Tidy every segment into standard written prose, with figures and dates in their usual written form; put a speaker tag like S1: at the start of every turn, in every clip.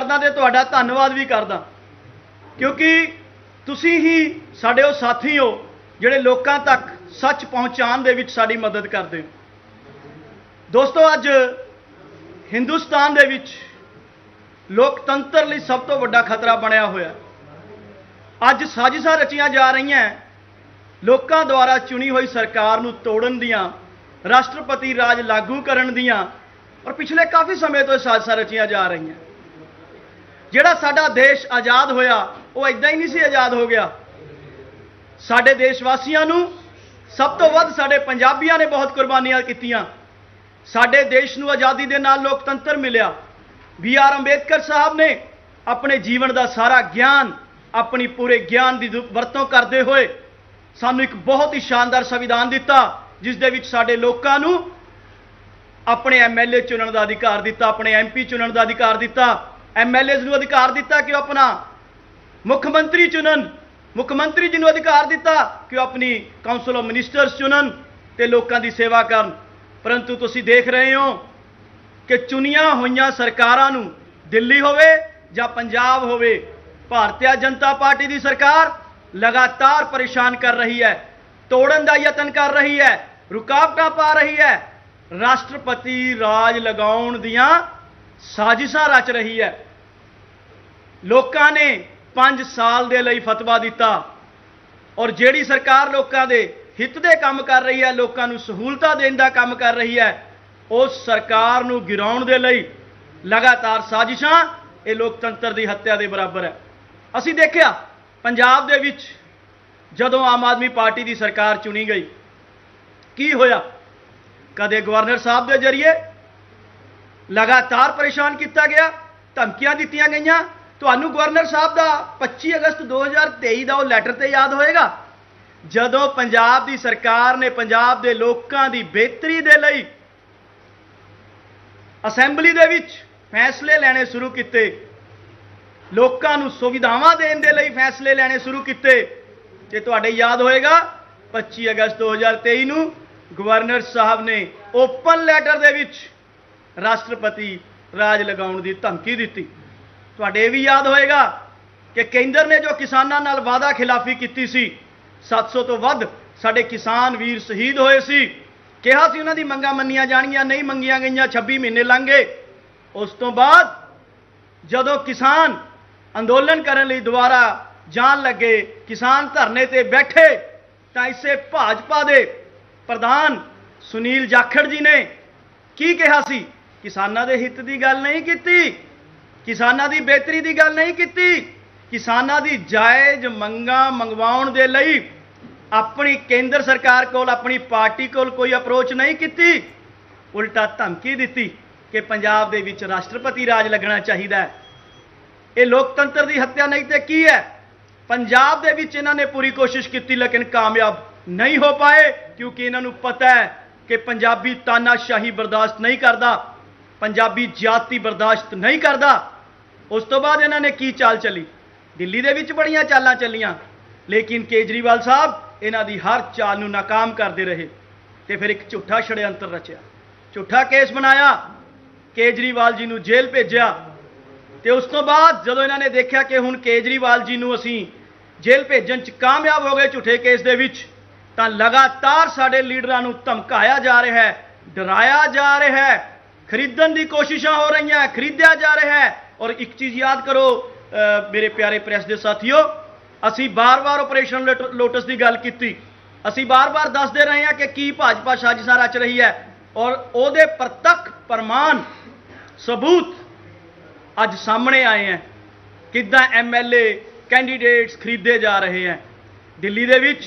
S1: करदा ते तुहाडा धन्नवाद भी करदा, क्योंकि तुसीं ही साडे वो साथी हो जिहड़े लोकां तक सच पहुँचाउण दे विच साडी मदद करदे हो। दोस्तों, अज हिंदुस्तान दे विच लोकतंत्र लई सब तो वड्डा खतरा बनिया होया। अज साजिशां रचियां जा रहीआं लोकां द्वारा चुनी हुई सरकार नूं तोड़न दियां, राष्ट्रपति राज लागू करन दियां, और पिछले काफ़ी समय तो साजिशां रचियां जा रहीआं। जिहड़ा साडा देश आज़ाद होया वो इदां ही नहीं सी आज़ाद हो गया। साडे देशवासियां नूं सब तो वध साडे पंजाबियां ने बहुत कुर्बानियां कीतियां। साडे देश नूं आज़ादी दे नाल लोकतंत्र मिलिया। BR अंबेडकर साहब ने अपने जीवन का सारा ज्ञान, अपनी पूरे ज्ञान की वरतों करते हुए सानू एक बहुत ही शानदार संविधान दिता, जिस दे विच साडे लोकां नूं अपने MLA चुनने का अधिकार दिता, अपने MP चुनने का अधिकार दिता, MLAs नूं अधिकार दिता कि अपना मुख्यमंत्री चुनन, मुख्यमंत्री जी नूं अधिकार दिता कि अपनी काउंसिल ऑफ मिनिस्टर्स चुनन ते लोकां दी सेवा करन। परंतु तुसीं देख रहे हो कि चुनिया हुई सरकारां नूं, दिल्ली होवे जां पंजाब होवे, भारतीय जनता पार्टी की सरकार लगातार परेशान कर रही है, तोड़न का यत्न कर रही है, रुकावटां पा रही है, राष्ट्रपति राज लगाउण दियां साजिशां रच रही है। लोकां ने 5 साल दे लई फतवा दिता, और जिहड़ी सरकार लोकां दे हित दे काम कर रही है, लोकां नूं सहूलतां देण दा काम कर रही है, उस सरकार नूं गिराउण दे लई लगातार साजिशां, ये लोकतंत्र की हत्या के बराबर है। असी देखिया पंजाब दे विच जदों आम आदमी पार्टी की सरकार चुनी गई, की होया? कदे गवर्नर साहब के जरिए लगातार परेशान किया गया, धमकियां दित्तियां गईयां। तुहानूं गवर्नर साहब का 25 अगस्त 2023 का वो लैटर तो याद होएगा, जदों पंजाब की सरकार ने पंजाब के लोगों की बेहतरी दे लई असैंबली दे विच फैसले लेने शुरू किए, लोकां नूं सुविधावां देण दे लई फैसले लेने शुरू किए। ते तुहाडे याद होएगा 25 अगस्त 2023 नूं गवर्नर साहब ने ओपन लैटर दे विच राष्ट्रपति राज लगाउण दी धमकी दित्ती। तुहाडे भी याद होएगा कि केंद्र ने जो किसानां नाल वादा खिलाफी कीती सी, 700 तो वध साडे किसान वीर शहीद होए सी, कहा सी उन्हां दी मंगां मन्नियां जाणगीआं, नहीं मंगियां गईयां, 26 महीने लंघ गए। उस तो बाद जदों किसान अंदोलन करने लई दोबारा जान लगे, किसान धरने ते बैठे, तो इसे भाजपा दे प्रधान सुनील जाखड़ जी ने की कहा सी? किसानां दे हित दी गल नहीं कीती, किसानां दी बेहतरी दी गल नहीं कीती, किसानां दी जायज़ मंगां मंगवाउण दे लई अपनी केंद्र सरकार कोल, अपनी पार्टी कोल कोई अप्रोच नहीं की, उल्टा धमकी दी कि पंजाब दे विच राष्ट्रपति राज लगना चाहिए। ये लोकतंत्र की हत्या नहीं तो की है? पंजाब दे विच इन्हां ने पूरी कोशिश की, लेकिन कामयाब नहीं हो पाए, क्योंकि इन्हां नूं पता है कि पंजाबी तानाशाही बर्दाश्त नहीं करता, पंजाबी जाति बर्दाश्त नहीं करता। उस तो बाद इन्हां ने की चाल चली? दिल्ली दे विच बड़ियां चालां चलियां, लेकिन केजरीवाल साहब इन्हां दी हर चाल नूं नाकाम करते रहे, तो फिर एक झूठा षड्यंत्र रचिया, झूठा केस बनाया, केजरीवाल जी नूं जेल भेजिया। तो उस तो बाद जदों इन्हां ने देखा कि हुण केजरीवाल जी नूं असीं जेल भेजण च कामयाब हो गए झूठे केस दे विच, तां लगातार साडे लीडरां नूं धमकाया जा रहा है, डराया जा रहा है, खरीदण दी कोशिशां हो रही हैं, खरीदिया जा रहा है। और एक चीज़ याद करो मेरे प्यारे प्रेस के साथियों, असी बार बार ऑपरेशन लोटस की गल की, असी बार बार दसते रहे हैं कि की भाजपा साजिशां रच रही है, और उहदे प्रतख प्रमाण सबूत अज सामने आए हैं। किद्दां MLA कैंडीडेट्स खरीदे जा रहे हैं। दिल्ली दे विच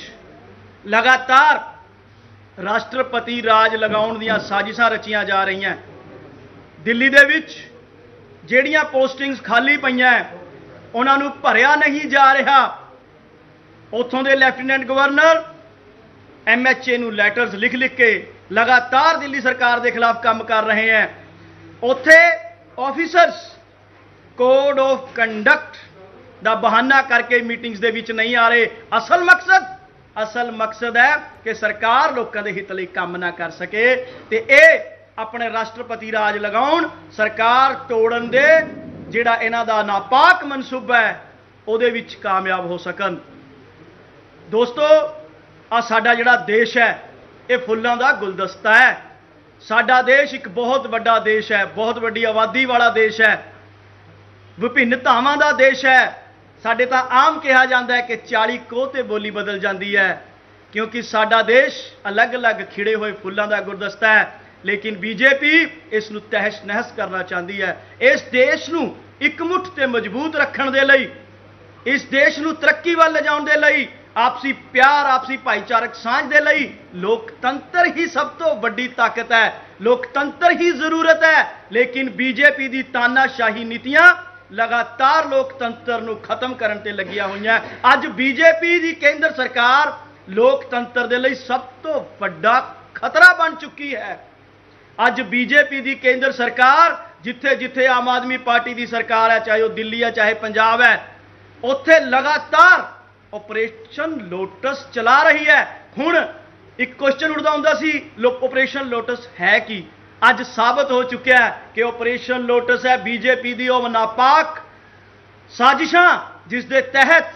S1: लगातार राष्ट्रपति राज लगाउण दीयां साजिशां रचियां जा रही हैं। दिल्ली दे विच ਜਿਹੜੀਆਂ पोस्टिंग्स खाली पईयां उन्हां नूं भरिया नहीं जा रहा। उत्थों के लैफ्टिनेंट गवर्नर MHA नूं लैटर्स लिख लिख के लगातार दिल्ली सरकार के खिलाफ काम कर रहे हैं। उत्थे ऑफिसर्स कोड ऑफ कंडक्ट का बहाना करके मीटिंग्स दे विच नहीं आ रहे। असल मकसद है कि सरकार लोगों के हित लई काम ना कर सके, ते अपने राष्ट्रपति राज लगाउण, सरकार तोड़न दे ਜਿਹੜਾ ਇਹਨਾਂ ਦਾ ਨਾਪਾਕ ਮਨਸੂਬਾ ਹੈ ਉਹਦੇ ਵਿੱਚ ਕਾਮਯਾਬ ਹੋ ਸਕਣ। ਦੋਸਤੋ, ਆ ਸਾਡਾ ਜਿਹੜਾ ਦੇਸ਼ ਹੈ ਇਹ ਫੁੱਲਾਂ ਦਾ ਗੁਲਦਸਤਾ ਹੈ। ਸਾਡਾ ਦੇਸ਼ ਇੱਕ ਬਹੁਤ ਵੱਡਾ ਦੇਸ਼ ਹੈ, ਬਹੁਤ ਵੱਡੀ ਆਬਾਦੀ ਵਾਲਾ ਦੇਸ਼ ਹੈ, ਵਿਭਿੰਨਤਾਵਾਂ ਦਾ ਦੇਸ਼ ਹੈ। ਸਾਡੇ ਤਾਂ ਆਮ ਕਿਹਾ ਜਾਂਦਾ ਹੈ ਕਿ 40 ਕੋਹ ਤੇ ਬੋਲੀ ਬਦਲ ਜਾਂਦੀ ਹੈ, ਕਿਉਂਕਿ ਸਾਡਾ ਦੇਸ਼ ਅਲੱਗ-ਅਲੱਗ ਖਿੜੇ ਹੋਏ ਫੁੱਲਾਂ ਦਾ ਗੁਲਦਸਤਾ ਹੈ। ਲੇਕਿਨ ਬੀਜੇਪੀ ਇਸ ਨੂੰ ਤਹਿਸ ਨਹਿਸ ਕਰਨਾ ਚਾਹੁੰਦੀ ਹੈ। ਇਸ ਦੇਸ਼ ਨੂੰ ਇਕਮੁੱਠ ਤੇ ਮਜ਼ਬੂਤ ਰੱਖਣ ਦੇ ਲਈ, ਇਸ ਦੇਸ਼ ਨੂੰ ਤਰੱਕੀ ਵੱਲ ਲਿਜਾਉਣ ਦੇ ਲਈ, ਆਪਸੀ ਪਿਆਰ, ਆਪਸੀ ਭਾਈਚਾਰਕ ਸਾਂਝ ਦੇ ਲਈ ਲੋਕਤੰਤਰ ਹੀ ਸਭ ਤੋਂ ਵੱਡੀ ਤਾਕਤ ਹੈ, ਲੋਕਤੰਤਰ ਹੀ ਜ਼ਰੂਰਤ ਹੈ। ਲੇਕਿਨ ਬੀਜੇਪੀ ਦੀ ਤਾਨਾਸ਼ਾਹੀ ਨੀਤੀਆਂ ਲਗਾਤਾਰ ਲੋਕਤੰਤਰ ਨੂੰ ਖਤਮ ਕਰਨ ਤੇ ਲੱਗੀਆਂ ਹੋਈਆਂ। ਅੱਜ ਬੀਜੇਪੀ ਦੀ ਕੇਂਦਰ ਸਰਕਾਰ ਲੋਕਤੰਤਰ ਦੇ ਲਈ ਸਭ ਤੋਂ ਵੱਡਾ ਖਤਰਾ ਬਣ ਚੁੱਕੀ ਹੈ। ਅੱਜ ਬੀਜੇਪੀ ਦੀ ਕੇਂਦਰ ਸਰਕਾਰ ਜਿੱਥੇ ਜਿੱਥੇ ਆਮ ਆਦਮੀ ਪਾਰਟੀ ਦੀ ਸਰਕਾਰ ਹੈ, ਚਾਹੇ ਉਹ ਦਿੱਲੀ ਹੈ ਚਾਹੇ ਪੰਜਾਬ ਹੈ, ਉੱਥੇ ਲਗਾਤਾਰ ਆਪਰੇਸ਼ਨ ਲੋਟਸ ਚਲਾ ਰਹੀ ਹੈ। ਹੁਣ ਇੱਕ ਕੁਐਸਚਨ ਉੱਠਦਾ ਹੁੰਦਾ ਸੀ, ਆਪਰੇਸ਼ਨ ਲੋਟਸ ਹੈ ਕੀ? ਅੱਜ ਸਾਬਤ ਹੋ ਚੁੱਕਿਆ ਹੈ ਕਿ ਆਪਰੇਸ਼ਨ ਲੋਟਸ ਹੈ ਬੀਜੇਪੀ ਦੀ ਉਹ ਨਾਪਾਕ ਸਾਜ਼ਿਸ਼ਾਂ ਜਿਸ ਦੇ ਤਹਿਤ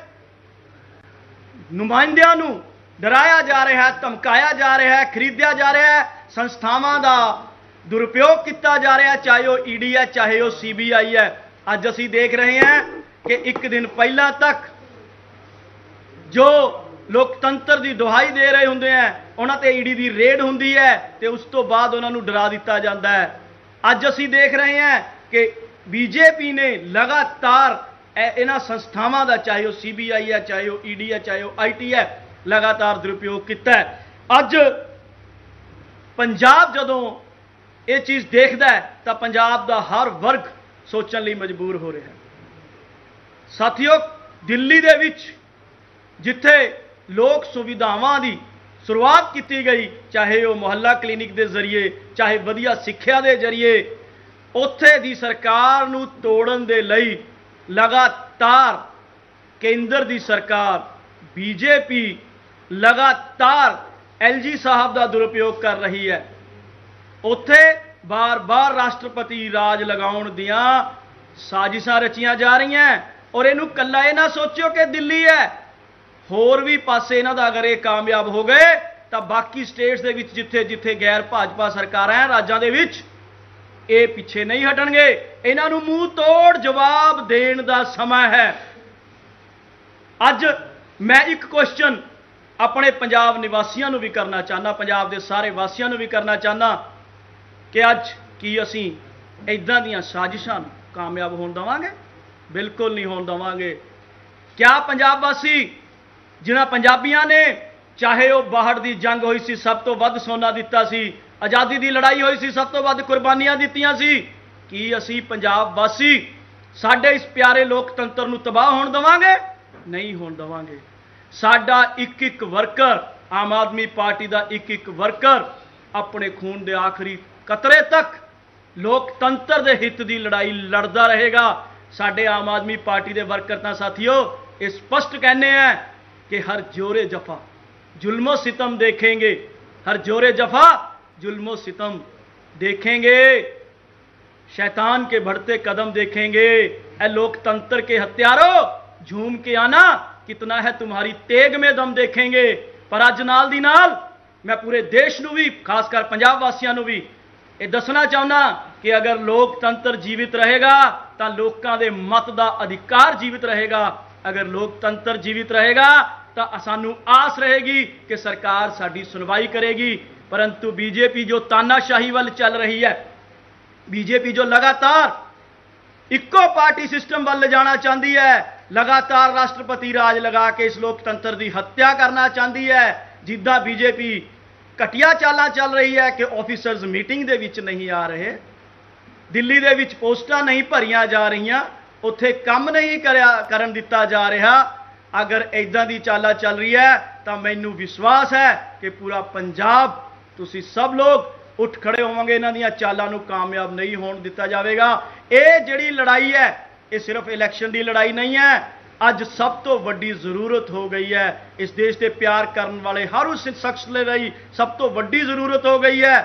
S1: ਨੁਮਾਇੰਦਿਆਂ ਨੂੰ ਡਰਾਇਆ ਜਾ ਰਿਹਾ ਹੈ, ਧਮਕਾਇਆ ਜਾ ਰਿਹਾ ਹੈ, ਖਰੀਦਿਆ ਜਾ ਰਿਹਾ ਹੈ, ਸੰਸਥਾਵਾਂ ਦਾ ਦੁਰਉਪਯੋਗ ਕੀਤਾ ਜਾ ਰਿਹਾ, ਚਾਹੇ ਉਹ ਈਡੀ ਹੈ ਚਾਹੇ ਉਹ ਸੀਬੀਆਈ ਹੈ। ਅੱਜ ਅਸੀਂ ਦੇਖ ਰਹੇ ਹਾਂ ਕਿ ਇੱਕ ਦਿਨ ਪਹਿਲਾਂ ਤੱਕ ਜੋ ਲੋਕਤੰਤਰ ਦੀ ਦੁਹਾਈ ਦੇ ਰਹੇ ਹੁੰਦੇ ਆ ਉਹਨਾਂ ਤੇ ਈਡੀ ਦੀ ਰੇਡ ਹੁੰਦੀ ਹੈ ਤੇ ਉਸ ਤੋਂ ਬਾਅਦ ਉਹਨਾਂ ਨੂੰ ਡਰਾ ਦਿੱਤਾ ਜਾਂਦਾ ਹੈ। ਅੱਜ ਅਸੀਂ ਦੇਖ ਰਹੇ ਹਾਂ ਕਿ ਬੀਜੇਪੀ ਨੇ ਲਗਾਤਾਰ ਇਹਨਾਂ ਸੰਸਥਾਵਾਂ ਦਾ, ਚਾਹੇ ਉਹ ਸੀਬੀਆਈ ਹੈ ਚਾਹੇ ਉਹ ਈਡੀ ਹੈ ਚਾਹੇ ਉਹ ਆਈਟੀ ਹੈ, ਲਗਾਤਾਰ ਦੁਰਉਪਯੋਗ ਕੀਤਾ ਹੈ। ਅੱਜ ਪੰਜਾਬ ਜਦੋਂ ਇਹ ਚੀਜ਼ ਦੇਖਦਾ ਹੈ ਤਾਂ ਪੰਜਾਬ ਦਾ ਹਰ ਵਰਗ ਸੋਚਣ ਲਈ ਮਜਬੂਰ ਹੋ ਰਿਹਾ ਹੈ। ਸਾਥੀਓ, ਦਿੱਲੀ ਦੇ ਵਿੱਚ ਜਿੱਥੇ ਲੋਕ ਸੁਵਿਧਾਵਾਂ ਦੀ ਸ਼ੁਰੂਆਤ ਕੀਤੀ ਗਈ, ਚਾਹੇ ਉਹ ਮੁਹੱਲਾ ਕਲੀਨਿਕ ਦੇ ਜ਼ਰੀਏ ਚਾਹੇ ਵਧੀਆ ਸਿੱਖਿਆ ਦੇ ਜ਼ਰੀਏ, ਉੱਥੇ ਦੀ ਸਰਕਾਰ ਨੂੰ ਤੋੜਨ ਦੇ ਲਈ ਲਗਾਤਾਰ ਕੇਂਦਰ ਦੀ ਸਰਕਾਰ ਬੀਜੇਪੀ ਲਗਾਤਾਰ ਐਲਜੀ ਸਾਹਿਬ ਦਾ ਦੁਰਉਪਯੋਗ ਕਰ ਰਹੀ ਹੈ। ਉੱਥੇ ਬਾਰ-ਬਾਰ ਰਾਸ਼ਟਰਪਤੀ ਰਾਜ ਲਗਾਉਣ ਦੀਆਂ ਸਾਜ਼ਿਸ਼ਾਂ ਰਚੀਆਂ ਜਾ ਰਹੀਆਂ ਔਰ ਇਹਨੂੰ ਕੱਲਾ ਇਹ ਨਾ ਸੋਚਿਓ ਕਿ ਦਿੱਲੀ ਹੈ, ਹੋਰ ਵੀ ਪਾਸੇ ਇਹਨਾਂ ਦਾ ਅਗਰ ਇਹ ਕਾਮਯਾਬ ਹੋ ਗਏ ਤਾਂ ਬਾਕੀ ਸਟੇਟਸ ਦੇ ਵਿੱਚ ਜਿੱਥੇ ਜਿੱਥੇ ਗੈਰ ਭਾਜਪਾ ਸਰਕਾਰਾਂ ਹੈ ਰਾਜਾਂ ਦੇ ਵਿੱਚ, ਇਹ ਪਿੱਛੇ ਨਹੀਂ ਹਟਣਗੇ। ਇਹਨਾਂ ਨੂੰ ਮੂੰਹ ਤੋੜ ਜਵਾਬ ਦੇਣ ਦਾ ਸਮਾਂ ਹੈ। ਅੱਜ ਮੈਂ ਇੱਕ ਕੁਐਸਚਨ ਆਪਣੇ ਪੰਜਾਬ ਨਿਵਾਸੀਆਂ ਨੂੰ ਵੀ ਕਰਨਾ ਚਾਹੁੰਦਾ, ਪੰਜਾਬ ਦੇ ਸਾਰੇ ਵਾਸੀਆਂ ਨੂੰ ਵੀ ਕਰਨਾ ਚਾਹੁੰਦਾ ਕਿ ਅੱਜ ਕੀ ਅਸੀਂ ਇਦਾਂ ਦੀਆਂ ਸਾਜ਼ਿਸ਼ਾਂ ਨੂੰ ਕਾਮਯਾਬ ਹੋਣ ਦੇਵਾਂਗੇ? ਬਿਲਕੁਲ ਨਹੀਂ ਹੋਣ ਦੇਵਾਂਗੇ। ਕਿਆ ਪੰਜਾਬ ਵਾਸੀ ਜਿਨ੍ਹਾਂ ਪੰਜਾਬੀਆਂ ਨੇ, ਚਾਹੇ ਉਹ ਬਾਹਰ ਦੀ ਜੰਗ ਹੋਈ ਸੀ ਸਭ ਤੋਂ ਵੱਧ ਸੋਨਾ ਦਿੱਤਾ ਸੀ, ਆਜ਼ਾਦੀ ਦੀ ਲੜਾਈ ਹੋਈ ਸੀ ਸਭ ਤੋਂ ਵੱਧ ਕੁਰਬਾਨੀਆਂ ਦਿੱਤੀਆਂ ਸੀ, ਕੀ ਅਸੀਂ ਪੰਜਾਬ ਵਾਸੀ ਸਾਡੇ ਇਸ ਪਿਆਰੇ ਲੋਕਤੰਤਰ ਨੂੰ ਤਬਾਹ ਹੋਣ ਦੇਵਾਂਗੇ? ਨਹੀਂ ਹੋਣ ਦੇਵਾਂਗੇ। ਸਾਡਾ ਇੱਕ ਇੱਕ ਵਰਕਰ, ਆਮ ਆਦਮੀ ਪਾਰਟੀ ਦਾ ਇੱਕ ਇੱਕ ਵਰਕਰ ਆਪਣੇ ਖੂਨ ਦੇ ਆਖਰੀ ਕਤਰੇ ਤੱਕ ਲੋਕਤੰਤਰ ਦੇ ਹਿੱਤ ਦੀ ਲੜਾਈ ਲੜਦਾ ਰਹੇਗਾ। ਸਾਡੇ ਆਮ ਆਦਮੀ ਪਾਰਟੀ ਦੇ ਵਰਕਰ ਤਾਂ ਸਾਥੀਓ ਇਹ ਸਪਸ਼ਟ ਕਹਿੰਦੇ हैं कि हर जोरे जफा जुल्मो सितम देखेंगे, हर जोरे जफा जुल्मो सितम देखेंगे, शैतान के बढ़ते कदम देखेंगे। ए लोकतंत्र के हत्यारों झूम के आना, कितना है तुम्हारी तेग में दम देखेंगे। पर अज नाल दी नाल मैं पूरे देश नूं भी, खासकर पंजाब वासियां नूं भी ये दसना चाहना कि अगर लोकतंत्र जीवित रहेगा तो लोगों के मत का अधिकार जीवित रहेगा। अगर लोकतंत्र जीवित रहेगा तो सानू आस रहेगी कि सरकार साडी सुनवाई करेगी। परंतु बीजेपी जो तानाशाही वाल चल रही है, बीजेपी जो लगातार इको पार्टी सिस्टम वाल जाना चाहती है, लगातार राष्ट्रपति राज लगा के इस लोकतंत्र की हत्या करना चाहती है। जिद्दां बीजेपी घटिया चालां चल रही है कि ऑफिसर्स मीटिंग दे विच नहीं आ रहे, दिल्ली दे विच पोस्टां नहीं भरियां जा रहीआं, उत्थे काम नहीं करन दिता जा रहा। अगर इदां दी चालां चल रही है तो मैनू विश्वास है कि पूरा पंजाब तुसी सब लोग उठ खड़े होवोगे, इन्हां दीयां चालां नू कामयाब नहीं होण दिता जाएगा। ये जिहड़ी लड़ाई है ये सिर्फ इलैक्शन की लड़ाई नहीं है, अज सब तो वड्डी जरूरत हो गई है। इस देश के प्यार करने वाले हर उस शख्स ले रही सब तो वड्डी जरूरत हो गई है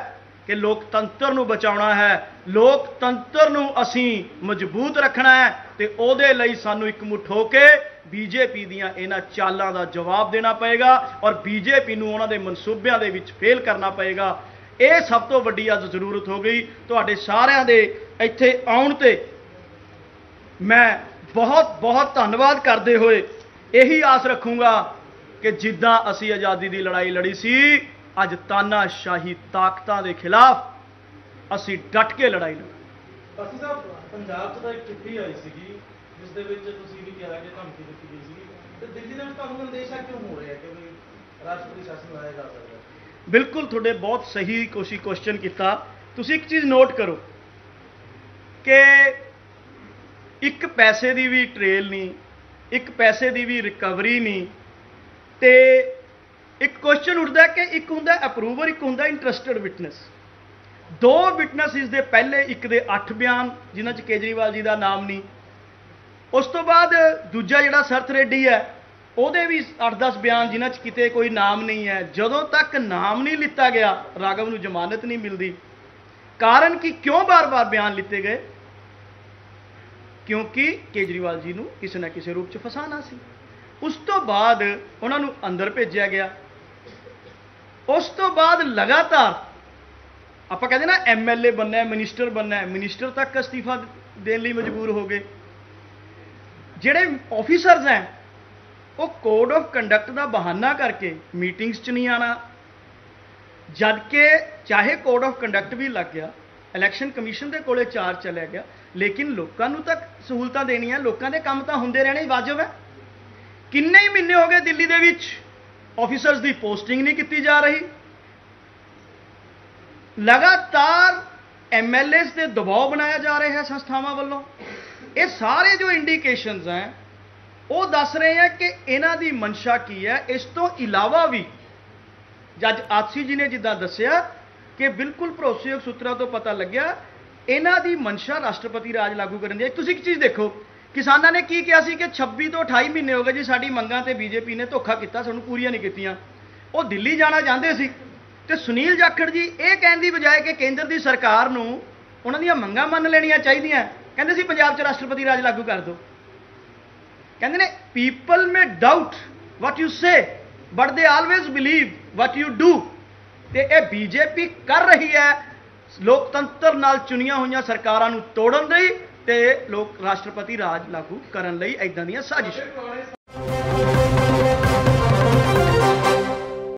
S1: कि लोकतंत्र नूं बचाउणा है, लोकतंत्र नूं असीं मजबूत रखना है, तो उहदे लई सानूं इकमुठ होके बीजेपी दीआं इन्हां चालां दा जवाब देना पएगा और बीजेपी नूं उहनां दे मनसूबिਆਂ दे विच फेल करना पएगा। ਇਹ ਸਭ ਤੋਂ ਵੱਡੀ ਅੱਜ ਜ਼ਰੂरत हो गई। ਤੁਹਾਡੇ ਸਾਰਿਆਂ ਦੇ ਇੱਥੇ ਆਉਣ ਤੇ मैं बहुत बहुत धन्यवाद करते हुए यही आस रखूँगा कि जिद्दां असी आज़ादी की लड़ाई लड़ी सी, अज तानाशाही ताकतां के खिलाफ असी डट के लड़ाई लड़ी।
S2: ਅਸੀਂ ਸਾਹਿਬ ਪੰਜਾਬ 'ਚ ਤਾਂ ਇੱਕ ਚਿੱਠੀ ਆਈ ਸੀਗੀ ਜਿਸ ਦੇ ਵਿੱਚ ਤੁਸੀਂ ਵੀ ਕਿਹਾ ਕਿ ਧਮਕੀ ਦਿੱਤੀ ਗਈ ਸੀ, ਤੇ ਦਿੱਲੀ ਦੇ ਵਿੱਚ ਤੁਹਾਨੂੰ ਅੰਦੇਸ਼ਾ ਕਿਉਂ ਹੋ ਰਿਹਾ ਕਿ ਵੀ ਰਾਸ਼ਟਰਪਤੀ शासन ਲਾਇਆ ਜਾ ਸਕਦਾ?
S1: बिल्कुल थोड़े बहुत सही क्वेश्चन किया। तुसीं एक चीज़ नोट करो कि एक पैसे की भी ट्रेल नहीं, एक पैसे की भी रिकवरी नहीं, तो एक क्वेश्चन उठता है कि एक होंदा अप्रूवर, एक होंदा इंटरस्टिड विटनेस। दो विटनेसिस दे पहले एक दे 8 बयान जिन्हां च केजरीवाल जी का नाम नहीं, उस तो बाद दूजा जिहड़ा सरथ रेड्डी है ਉਹਦੇ भी 8-10 बयान जिन्हां च किते कोई नाम नहीं है। जदों तक नाम नहीं लिता गया राघव नूं जमानत नहीं मिलती। कारण कि क्यों बार बार बयान लिते गए? क्योंकि केजरीवाल जी नूं किसी ना किसी रूप च फसाना सी। उस तो बाद उन्हां नूं अंदर भेजिया गया। उस तो बाद लगातार आपां कहंदे ना MLA बनना है, मिनिस्टर बनना है, मिनिस्टर तक अस्तीफा देने लई मजबूर हो गए। जिहड़े ऑफिसर्स हैं वो कोड ऑफ कंडक्ट का बहाना करके मीटिंग्स च नहीं आना, जबकि चाहे कोड ऑफ कंडक्ट भी लग गया, इलैक्शन कमीशन के कोले चार्ज चलिया गया, लेकिन लोगों को तक सहूलतां देनियां, लोगों के काम तो होंदे रहने वाजिब है। किन्ने ही महीने हो गए दिल्ली दे विच ऑफिसर्स की पोस्टिंग नहीं की जा रही। लगातार MLAs ते दबाव बनाया जा रहा है संस्थावां वल्लों। ये सारे जो इंडिकेशनस हैं वो दस रहे हैं कि इन्हां दी मंशा की है। इस तो इलावा भी जज आसी जी ने जिद्दां दस्सिया कि बिल्कुल भरोसेयोग सूत्रों तो पता लग्या इन्हां दी मंशा राष्ट्रपति राज लागू करन दी। तुसीं एक चीज़ देखो, किसानां ने की किया सी कि 26 तो 28 महीने हो गए जी साडी मंगां ते बीजेपी ने धोखा किया, सानूं पूरीआं नहीं कीतियां। वो दिल्ली जाना चाहते सी ते सुनील जाखड़ जी ये कहण दी बजाय कि केंद्र दी सरकार नूं उन्हां दीआं मंगां मन लेणियां चाहीदियां, कहंदे सी पंजाब 'च राष्ट्रपति राज लागू कर दो। कहते ने पीपल में doubt what you say but they always believe what you do. तो यह बीजेपी कर रही है लोकतंत्र नाल चुनिया हुई सरकारां नूं तोड़न लई ते लोक राष्ट्रपति राज लागू करन लई इदां दीयां साजिशां।